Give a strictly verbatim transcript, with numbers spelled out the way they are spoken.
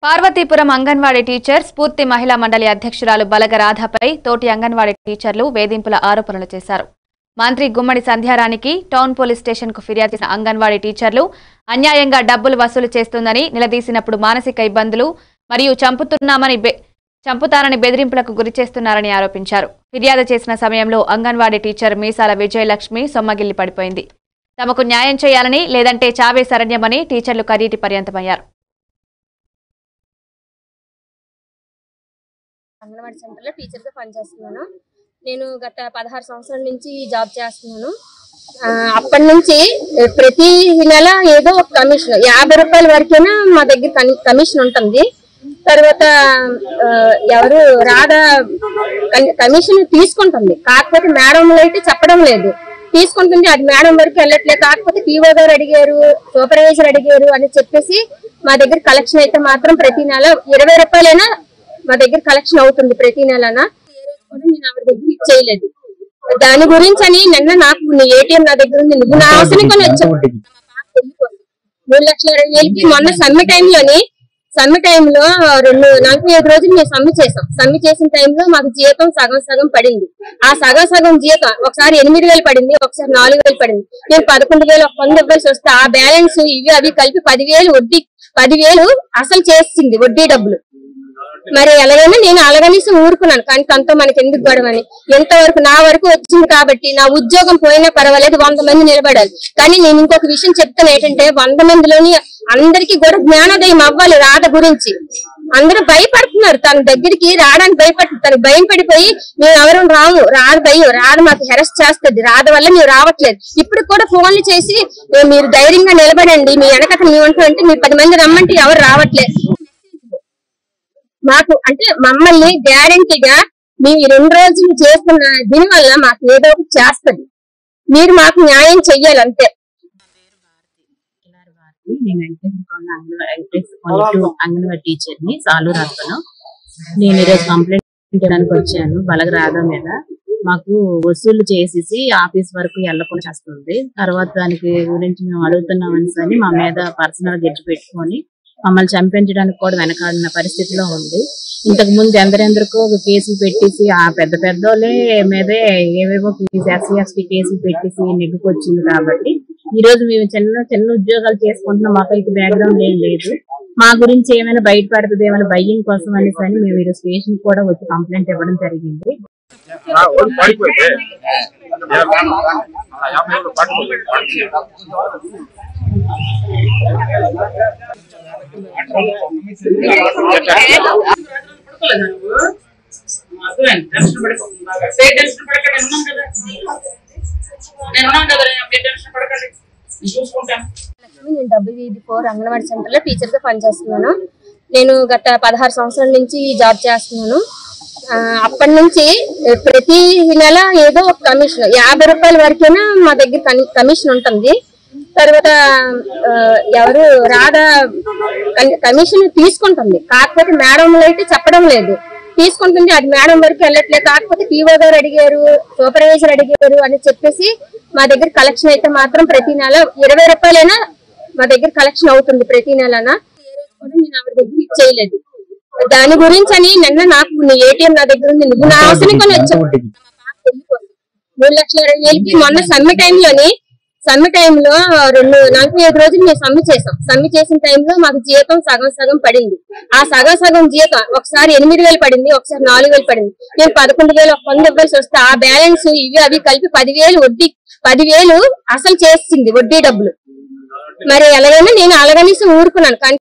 Parvathipuram anganwadi teacher స్ఫూర్తి మహిళా మండలి అధ్యక్షురాలు బలగ రాధపై తోటి అంగన్వాడీ టీచర్లు వేధింపుల ఆరోపణలు చేశారు. మంత్రి గుమ్మడి సంధ్యారానికి టౌన్ పోలీస్ స్టేషన్ కు ఫిర్యాదు చేసిన అంగన్వాడీ టీచర్లు అన్యాయంగా డబ్బులు వసూలు చేస్తుందని నిలదీసినప్పుడు మానసిక ఇబ్బందులు మరియు చంపుతున్నామని చంపుతారని బెదిరింపులకు గురిచేస్తున్నారని ఆరోపించారు. ఫిర్యాదు చేసిన సమయంలో అంగన్వాడీ టీచర్ మీసాల విజయలక్ష్మి సొమ్మగిల్లి పడిపోయింది. తమకు న్యాయం చేయాలని లేదంటే చావే శరణ్యమని టీచర్లు కరీటి పర్యంతమయ్యారు. అంగన్వాడీ సెంటర్లో టీచర్గా పనిచేస్తున్నాను. నేను గత పదహారు సంవత్సరాల నుంచి జాబ్ చేస్తున్నాను. అప్పటి నుంచి ప్రతి నెల ఏదో ఒక కమిషన్ యాభై రూపాయల వరకైనా మా దగ్గర కమిషన్ ఉంటుంది. తర్వాత ఎవరు రాధా కమిషన్ తీసుకుంటుంది, కాకపోతే మేడంలు అయితే చెప్పడం లేదు. తీసుకుంటుంది, అది మేడం వరకు వెళ్ళట్లేదు. కాకపోతే పీఓ గారు అడిగారు, సూపర్వైజర్ అడిగారు అని చెప్పేసి మా దగ్గర కలెక్షన్ అయితే మాత్రం ప్రతి నెల ఇరవై రూపాయలైనా మా దగ్గర కలెక్షన్ అవుతుంది ప్రతి నెలనా. ఏ రోజు కూడా నేను ఆవిడ దగ్గర ఇచ్చేయలేదు. దాని గురించి అని నిన్న నాకు నీ ఏటీఎం నా దగ్గర ఉంది, నువ్వు నా అవసరం కొని వచ్చావు మూడు లక్షల ఇరవై వేలకి మొన్న సమ్మె టైంలోని సమ్మె టైంలో రెండు నలభై ఐదు రోజులు మేము సమ్మె చేసాం. సమ్మె చేసిన టైంలో మాకు జీతం సగం సగం పడింది. ఆ సగం సగం జీతం ఒకసారి ఎనిమిది వేలు పడింది, ఒకసారి నాలుగు వేలు పడింది. నేను పదకొండు వేలు ఒక పన్ను ఇవ్వాల్సి వస్తే ఆ బ్యాలెన్స్ ఇవి అవి కలిపి పదివేలు వడ్డీ పదివేలు అసలు చేసింది వడ్డీ డబ్బులు. మరి ఎలాగైనా నేను అలాగనేసి ఊరుకున్నాను, కానీ తనతో మనకి ఎందుకు గొడవని. ఎంతవరకు నా వరకు వచ్చింది కాబట్టి నా ఉద్యోగం పోయినా పర్వాలేదు, వంద మంది నిలబడాలి. కానీ నేను ఇంకొక విషయం చెప్తాను ఏంటంటే, వంద మందిలోని అందరికీ కూడా జ్ఞానోదయం అవ్వాలి. రాధ గురించి అందరూ భయపడుతున్నారు, తన దగ్గరికి రావడానికి భయపడుతుంది. తనకు భయం పడిపోయి మేము ఎవరు రాము, రాధ భయం, రాధ మాకు హెరస్ చేస్తుంది, రాధ వల్ల మేము రావట్లేదు. ఇప్పుడు కూడా ఫోన్లు చేసి మీరు ధైర్యంగా నిలబడండి, మీ వెనకత మేము అంటే మీరు పది మంది రమ్మంటే ఎవరు రావట్లేదు. మాకు అంటే మమ్మల్ని గ్యారంటీగా మేము రెండు రోజులు చేస్తున్న దీని వల్ల మాకు ఏదో ఒకటి చేస్తుంది, మీరు మాకు న్యాయం చెయ్యాలి అంతే. అంగన్వాడీ టీచర్ ని సాలు రాస్తాను. నేను ఈరోజు కంప్లైంట్ చేయడానికి వచ్చాను బలగ రాధ మీద. మాకు వసూలు చేసేసి ఆఫీస్ వరకు వెళ్ళకుండా చేస్తుంది. తర్వాత దానికి గురించి మేము అడుగుతున్నామని సరి మా మీద పర్సనల్ గెడ్జ్ పెట్టుకొని మమ్మల్ని చంపించడానికి కూడా వెనకాడిన పరిస్థితిలో ఉంది. ఇంతకు ముందు ఎందరెందరికో కేసులు పెట్టేసి ఆ పెద్ద పెద్దోళ్ళే మీదే ఏవేవో ఎస్సీ ఎస్టీ కేసులు పెట్టేసి నెగ్గుకొచ్చింది. కాబట్టి ఈ రోజు మేము చిన్న చిన్న ఉద్యోగాలు చేసుకుంటున్నాం, మాకైతే బ్యాక్గ్రౌండ్ ఏం లేదు. మా గురించి ఏమైనా బయటపడుతుంది ఏమైనా భయం కోసం అనేసి అని మేము ఈరోజు స్టేషన్ కూడా వచ్చి కంప్లైంట్ ఇవ్వడం జరిగింది. నేను డబ్ల్యూ ఫోర్ అంగన్వాడీ సెంటర్ లో టీచర్ గా పనిచేస్తున్నాను. నేను గత పదహారు సంవత్సరాల నుంచి జాబ్ చేస్తున్నాను. అప్పటి నుంచి ప్రతి నెల ఏదో ఒక కమిషన్ యాభై రూపాయల వరకైనా మా దగ్గర కమిషన్ ఉంటుంది. తర్వాత ఎవరు రాధా కమిషన్ తీసుకుంటుంది, కాకపోతే మేడంలు అయితే చెప్పడం లేదు. తీసుకుంటుంది, అది మేడం వరకు వెళ్ళట్లేదు. కాకపోతే పీఓ గారు అడిగారు, సూపర్వైజర్ అడిగారు అని చెప్పేసి మా దగ్గర కలెక్షన్ అయితే మాత్రం ప్రతి నెల ఇరవై రూపాయలైనా మా దగ్గర కలెక్షన్ అవుతుంది ప్రతి నెలనా. ఏ రోజు కూడా నేను ఆవిడ దగ్గర ఇచ్చేయలేదు. దాని గురించి అని నిన్న నాకు నీ ఏటీఎం నా దగ్గర ఉంది, నువ్వు నా అవసరం కొని వచ్చావు మూడు లక్షల ఇరవై వేలకి మొన్న సమ్మె టైంలోని సమ్మె టైంలో రెండు నలభై ఐదు రోజులు మేము సమ్మె చేసాం. సమ్మె చేసిన టైంలో మాకు జీతం సగం సగం పడింది. ఆ సగం సగం జీతం ఒకసారి ఎనిమిది వేలు పడింది, ఒకసారి నాలుగు వేలు పడింది. నేను పదకొండు వేలు ఒక పన్ను ఇవ్వాల్సి వస్తే ఆ బ్యాలెన్స్ ఇవి అవి కలిపి పదివేలు వడ్డీ పదివేలు అసలు చేసింది వడ్డీ డబ్బులు. మరి ఎలాగైనా నేను అలాగనేసి ఊరుకున్నాను, కానీ